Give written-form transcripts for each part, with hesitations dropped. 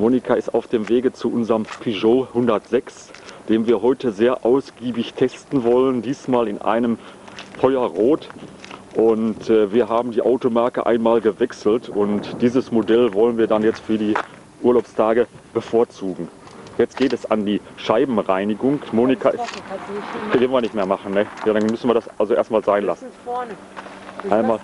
Monika ist auf dem Wege zu unserem Peugeot 106, den wir heute sehr ausgiebig testen wollen, diesmal in einem Feuerrot. Und wir haben die Automarke einmal gewechselt und dieses Modell wollen wir dann jetzt für die Urlaubstage bevorzugen. Jetzt geht es an die Scheibenreinigung. Monika, die können wir nicht mehr machen, ne? Ja, dann müssen wir das also erstmal sein lassen. Einmal.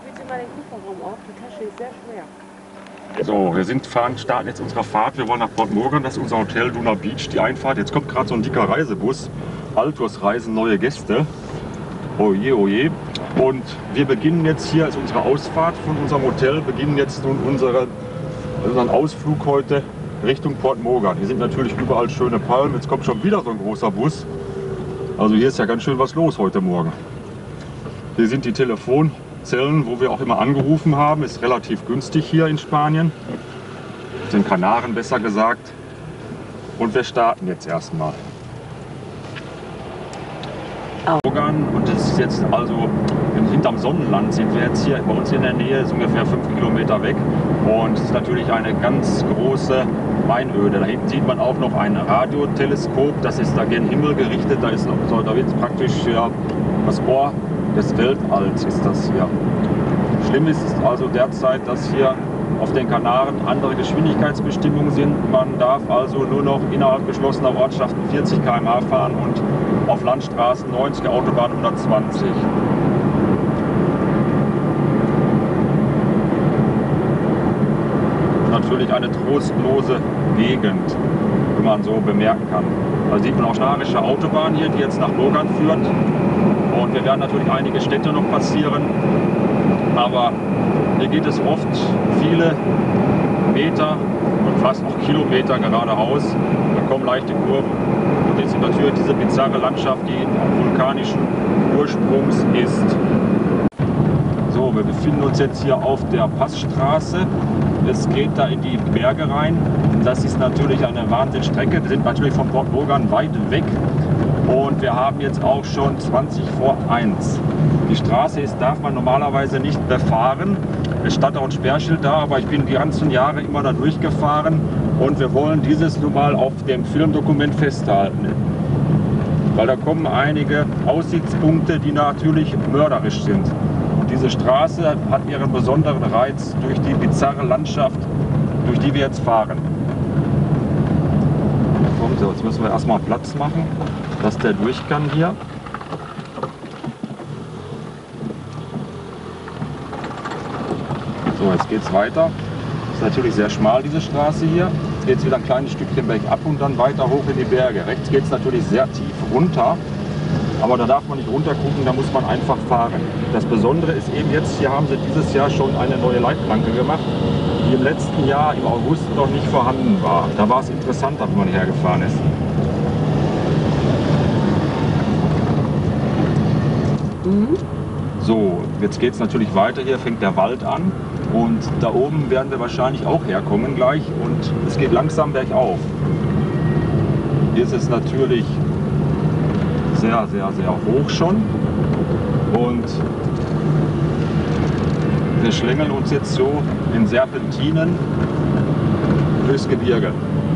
So, starten jetzt unsere Fahrt. Wir wollen nach Port Morgan, das ist unser Hotel Duna Beach, die Einfahrt. Jetzt kommt gerade so ein dicker Reisebus. Altos Reisen, neue Gäste. Oje, oje. Und wir beginnen jetzt hier, als unsere Ausfahrt von unserem Hotel, beginnen jetzt nun unseren Ausflug heute Richtung Port Morgan. Hier sind natürlich überall schöne Palmen. Jetzt kommt schon wieder so ein großer Bus. Also hier ist ja ganz schön was los heute Morgen. Hier sind die Telefonzellen, wo wir auch immer angerufen haben. Ist relativ günstig hier in Spanien. Auf den Kanaren besser gesagt. Und wir starten jetzt erstmal. Und das ist jetzt also hinterm Sonnenland sind wir jetzt hier bei uns in der Nähe, ist ungefähr 5 Kilometer weg. Und es ist natürlich eine ganz große Einöde. Da hinten sieht man auch noch ein Radioteleskop, das ist da gen Himmel gerichtet. Da wird praktisch ja, das Ohr des Weltalls ist das hier. Schlimm ist also derzeit, dass hier auf den Kanaren andere Geschwindigkeitsbestimmungen sind. Man darf also nur noch innerhalb geschlossener Ortschaften 40 km/h fahren und auf Landstraßen 90, Autobahn 120. Natürlich eine trostlose Gegend, wie man so bemerken kann. Da sieht man auch schnarische Autobahn hier, die jetzt nach Morgan führt. Und wir werden natürlich einige Städte noch passieren. Aber hier geht es oft viele Meter und fast auch Kilometer geradeaus. Da kommen leichte Kurven. Und jetzt natürlich diese bizarre Landschaft, die vulkanischen Ursprungs ist. So, wir befinden uns jetzt hier auf der Passstraße. Es geht da in die Berge rein. Das ist natürlich eine Wahnsinnsstrecke. Wir sind natürlich von Port Morgan weit weg. Und wir haben jetzt auch schon 20 vor 1. Die Straße darf man normalerweise nicht befahren. Es stand auch ein Sperrschild da, aber ich bin die ganzen Jahre immer da durchgefahren. Und wir wollen dieses nun mal auf dem Filmdokument festhalten. Weil da kommen einige Aussichtspunkte, die natürlich mörderisch sind. Und diese Straße hat ihren besonderen Reiz durch die bizarre Landschaft, durch die wir jetzt fahren. So, jetzt müssen wir erstmal Platz machen, dass der durch kann hier. So, jetzt geht es weiter. Ist natürlich sehr schmal, diese Straße hier. Jetzt geht es wieder ein kleines Stückchen bergab und dann weiter hoch in die Berge. Rechts geht es natürlich sehr tief runter, aber da darf man nicht runter gucken, da muss man einfach fahren. Das Besondere ist eben jetzt, hier haben sie dieses Jahr schon eine neue Leitplanke gemacht, die im letzten Jahr im August noch nicht vorhanden war. Da war es interessanter, wenn man hergefahren ist. So, jetzt geht es natürlich weiter, hier fängt der Wald an und da oben werden wir wahrscheinlich auch herkommen gleich und es geht langsam bergauf. Hier ist es natürlich sehr, sehr, sehr hoch schon und wir schlängeln uns jetzt so in Serpentinen durchs Gebirge.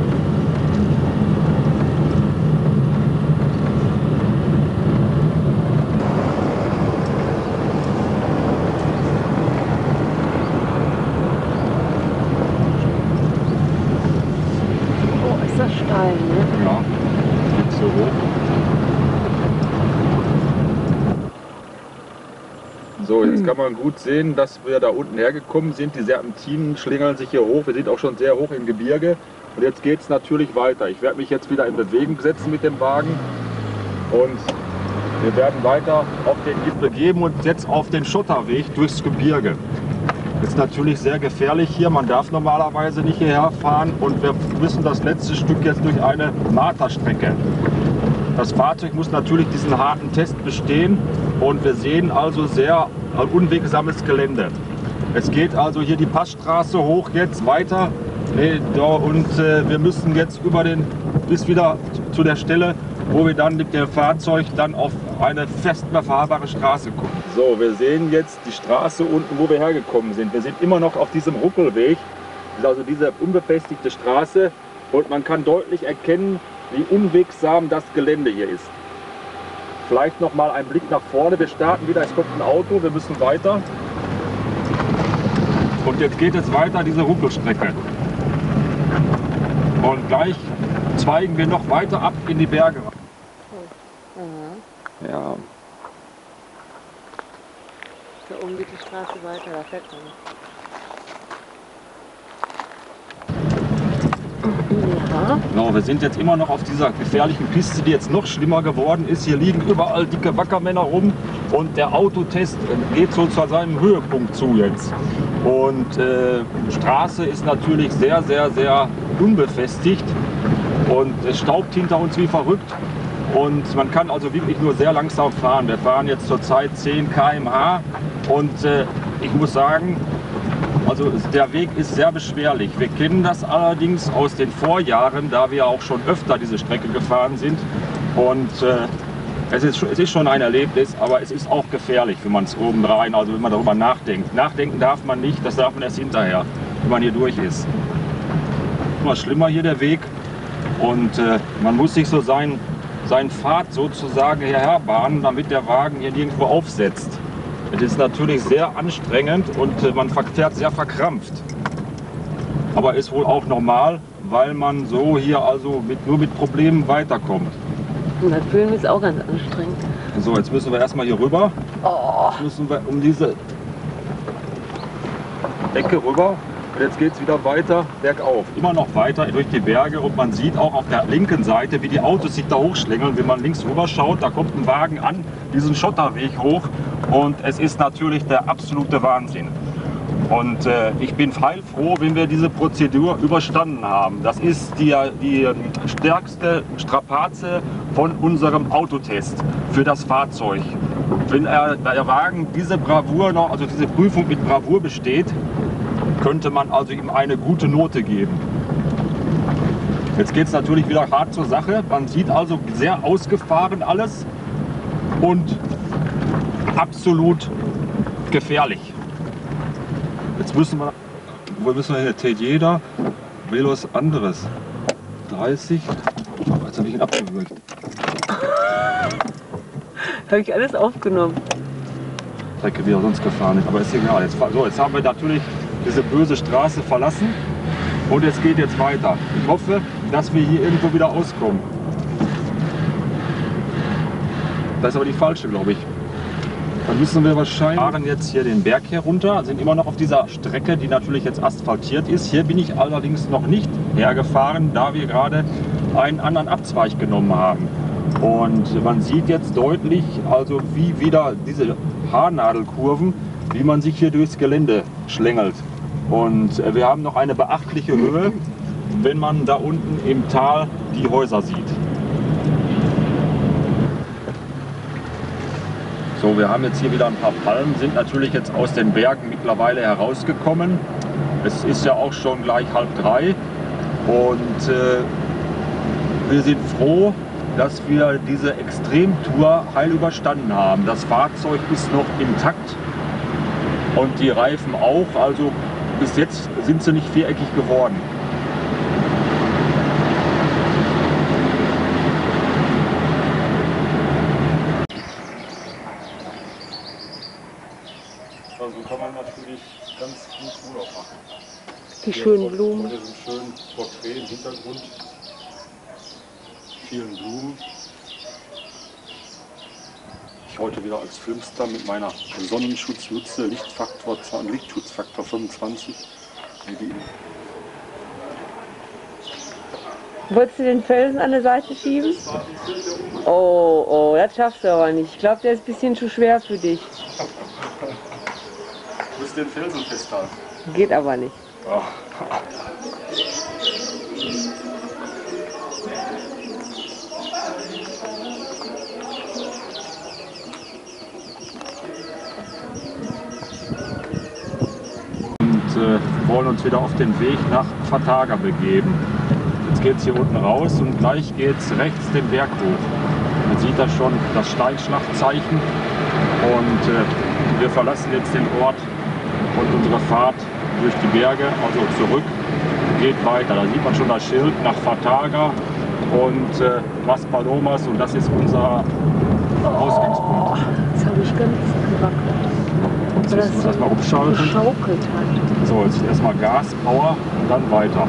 So, jetzt kann man gut sehen, dass wir da unten hergekommen sind. Die Serpentinen schlängeln sich hier hoch. Wir sind auch schon sehr hoch im Gebirge. Und jetzt geht es natürlich weiter. Ich werde mich jetzt wieder in Bewegung setzen mit dem Wagen. Und wir werden weiter auf den Gipfel geben und jetzt auf den Schotterweg durchs Gebirge. Ist natürlich sehr gefährlich hier. Man darf normalerweise nicht hierher fahren. Und wir müssen das letzte Stück jetzt durch eine Marterstrecke. Das Fahrzeug muss natürlich diesen harten Test bestehen. Und wir sehen also sehr unwegsames Gelände. Es geht also hier die Passstraße hoch jetzt weiter und wir müssen jetzt bis wieder zu der Stelle, wo wir dann mit dem Fahrzeug dann auf eine fest befahrbare Straße kommen. So, wir sehen jetzt die Straße unten, wo wir hergekommen sind. Wir sind immer noch auf diesem Ruppelweg. Das ist also diese unbefestigte Straße. und man kann deutlich erkennen, wie unwegsam das Gelände hier ist. Vielleicht noch mal ein Blick nach vorne. Wir starten wieder, es kommt ein Auto, wir müssen weiter. Und jetzt geht es weiter, diese Rumpelstrecke. Und gleich zweigen wir noch weiter ab in die Berge. Mhm. Ja. Da oben geht die Straße weiter, da fährt man. Ja. Genau, wir sind jetzt immer noch auf dieser gefährlichen Piste, die jetzt noch schlimmer geworden ist. Hier liegen überall dicke Wackermänner rum und der Autotest geht so zu seinem Höhepunkt zu jetzt. Und Straße ist natürlich sehr, sehr, sehr unbefestigt und es staubt hinter uns wie verrückt. Und man kann also wirklich nur sehr langsam fahren. Wir fahren jetzt zurzeit 10 km/h und ich muss sagen, also der Weg ist sehr beschwerlich. Wir kennen das allerdings aus den Vorjahren, da wir auch schon öfter diese Strecke gefahren sind. Und es ist schon ein Erlebnis, aber es ist auch gefährlich, wenn man es obendrein, also wenn man darüber nachdenkt. Nachdenken darf man nicht, das darf man erst hinterher, wenn man hier durch ist. Immer schlimmer hier der Weg und man muss sich so seinen Pfad sozusagen hierher bahnen, damit der Wagen hier nirgendwo aufsetzt. Es ist natürlich sehr anstrengend und man fährt sehr verkrampft. Aber ist wohl auch normal, weil man so hier also nur mit Problemen weiterkommt. Und das Filmen ist auch ganz anstrengend. So, jetzt müssen wir erstmal hier rüber. Jetzt müssen wir um diese Ecke rüber. Und jetzt geht es wieder weiter bergauf. Immer noch weiter durch die Berge und man sieht auch auf der linken Seite, wie die Autos sich da hochschlängeln. Wenn man links rüber schaut, da kommt ein Wagen an, diesen Schotterweg hoch. Und es ist natürlich der absolute Wahnsinn. Und ich bin heilfroh, wenn wir diese Prozedur überstanden haben. Das ist die stärkste Strapaze von unserem Autotest für das Fahrzeug. Wenn der Wagen diese Bravour noch, also diese Prüfung mit Bravour besteht, könnte man also ihm eine gute Note geben. Jetzt geht es natürlich wieder hart zur Sache. Man sieht also sehr ausgefahren alles und absolut gefährlich. Jetzt müssen wir, wo müssen wir hier? Jeder will was anderes. 30. Jetzt habe ich ihn abgewürgt. Habe ich alles aufgenommen. Strecke, wie er sonst gefahren ist, aber ist egal. Jetzt haben wir natürlich diese böse Straße verlassen und es geht jetzt weiter. Ich hoffe, dass wir hier irgendwo wieder auskommen. Das ist aber die falsche, glaube ich. Dann müssen wir wahrscheinlich fahren jetzt hier den Berg hier runter, sind immer noch auf dieser Strecke, die natürlich jetzt asphaltiert ist. Hier bin ich allerdings noch nicht hergefahren, da wir gerade einen anderen Abzweig genommen haben. Und man sieht jetzt deutlich, also wie wieder diese Haarnadelkurven, wie man sich hier durchs Gelände schlängelt. Und wir haben noch eine beachtliche Höhe, wenn man da unten im Tal die Häuser sieht. So, wir haben jetzt hier wieder ein paar Palmen, sind natürlich jetzt aus den Bergen mittlerweile herausgekommen. Es ist ja auch schon gleich 2:30 und wir sind froh, dass wir diese Extremtour heil überstanden haben. Das Fahrzeug ist noch intakt und die Reifen auch, also bis jetzt sind sie nicht viereckig geworden. So kann man natürlich ganz gut Urlaub machen. Die schönen Blumen. Vor diesem schönen Porträt im Hintergrund. Vielen Blumen. Ich heute wieder als Filmstar mit meiner Sonnenschutzmütze, Lichtschutzfaktor 25. Wolltest du den Felsen an der Seite schieben? Oh, das schaffst du aber nicht. Ich glaube, der ist ein bisschen zu schwer für dich. Du musst den Felsen festhalten. Geht aber nicht. Oh. Wollen uns wieder auf den Weg nach Fataga begeben. Jetzt geht es hier unten raus und gleich geht es rechts den Berg hoch. Man sieht da schon das Steinschlachtzeichen und wir verlassen jetzt den Ort und unsere Fahrt durch die Berge, also zurück, geht weiter. Da sieht man schon das Schild nach Fataga und Maspalomas, und das ist unser Ausgangspunkt. Jetzt habe ich ganz gewackelt. Jetzt müssen wir erstmal umschalten. Geschaukelt hat. So, jetzt erstmal Gas, Power und dann weiter.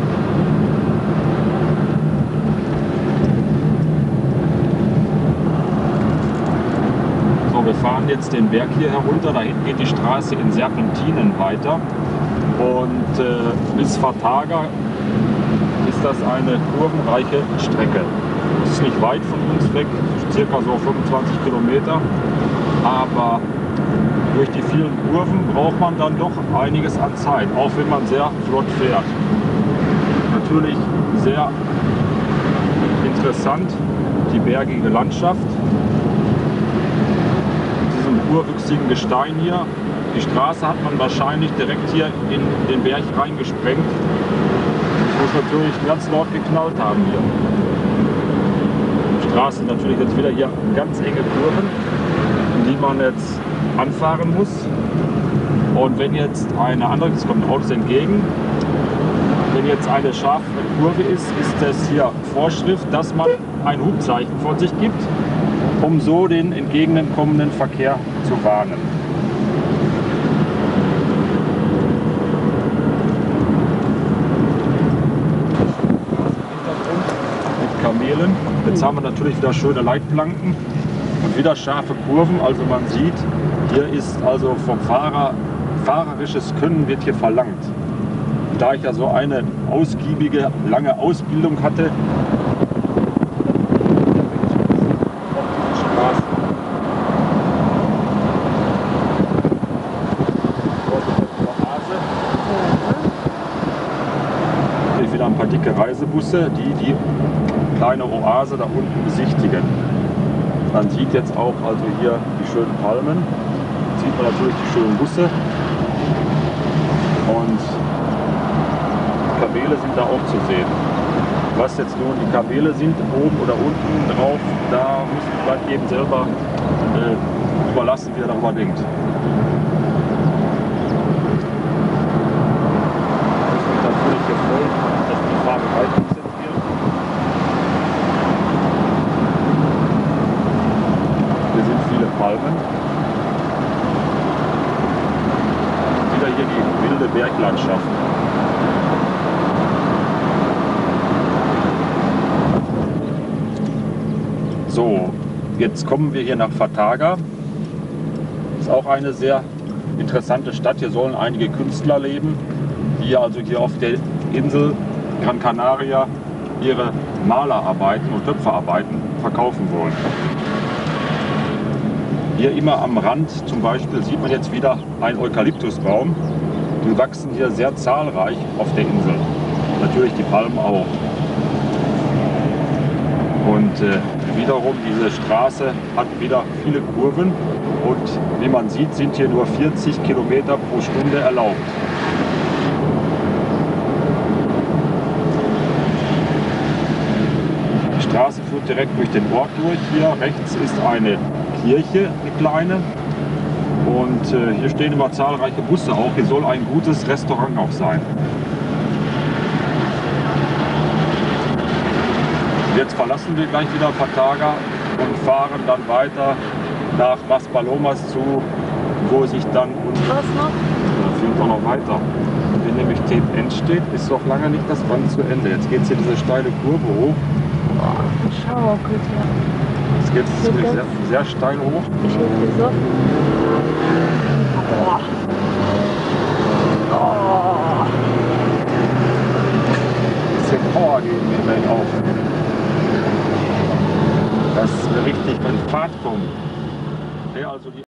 So, wir fahren jetzt den Berg hier herunter. Da hinten geht die Straße in Serpentinen weiter. Und bis Fataga ist das eine kurvenreiche Strecke. Es ist nicht weit von uns weg, circa so 25 Kilometer. Aber durch die vielen Kurven braucht man dann doch einiges an Zeit, auch wenn man sehr flott fährt. Natürlich sehr interessant die bergige Landschaft. Mit diesem urwüchsigen Gestein hier. Die Straße hat man wahrscheinlich direkt hier in den Berg reingesprengt. Das muss natürlich ganz laut geknallt haben hier. Die Straße sind natürlich jetzt wieder hier ganz enge Kurven, in die man jetzt anfahren muss. Und wenn jetzt eine andere, es kommen Autos entgegen, wenn jetzt eine scharfe Kurve ist, ist es hier Vorschrift, dass man ein Hubzeichen von sich gibt, um so den entgegenkommenden Verkehr zu warnen. Mit Kamelen. Jetzt haben wir natürlich wieder schöne Leitplanken und wieder scharfe Kurven. Also man sieht, hier ist also vom Fahrer, fahrerisches Können wird hier verlangt. Da ich ja so eine ausgiebige, lange Ausbildung hatte, hier wieder ein paar dicke Reisebusse, die kleine Oase da unten besichtigen. Man sieht jetzt auch also hier die schönen Palmen, sieht man natürlich die schönen Busse und Kamele sind da auch zu sehen. Was jetzt nun die Kamele sind, oben oder unten drauf, da muss man eben selber überlassen, wie er darüber denkt. Das wird natürlich hier voll, dass die Farbe weiter konzentriert. Hier sind viele Palmen. Wieder hier die wilde Berglandschaft. So, jetzt kommen wir hier nach Fataga. Ist auch eine sehr interessante Stadt. Hier sollen einige Künstler leben, die also hier auf der Insel Gran Canaria ihre Malerarbeiten und Töpferarbeiten verkaufen wollen. Hier immer am Rand zum Beispiel sieht man jetzt wieder einen Eukalyptusbaum. Die wachsen hier sehr zahlreich auf der Insel. Natürlich die Palmen auch. Und wiederum diese Straße hat wieder viele Kurven und wie man sieht, sind hier nur 40 Kilometer pro Stunde erlaubt. Die Straße führt direkt durch den Ort durch. Hier rechts ist eine Kirche, eine kleine. Und hier stehen immer zahlreiche Busse auch. Hier soll ein gutes Restaurant auch sein. Jetzt verlassen wir gleich wieder Fataga und fahren dann weiter nach Maspalomas zu, wo sich dann Was noch? Da führt man noch weiter. Wenn nämlich Tape End steht, ist noch lange nicht das Band zu Ende. Jetzt geht es hier diese steile Kurve hoch. Schau, gut, ja. Jetzt geht es sehr, sehr steil hoch. Ich will so. Boah. Oh. Ein bisschen Power geben wir gleich auf. Dass wir richtig in Fahrt kommen. Okay, also die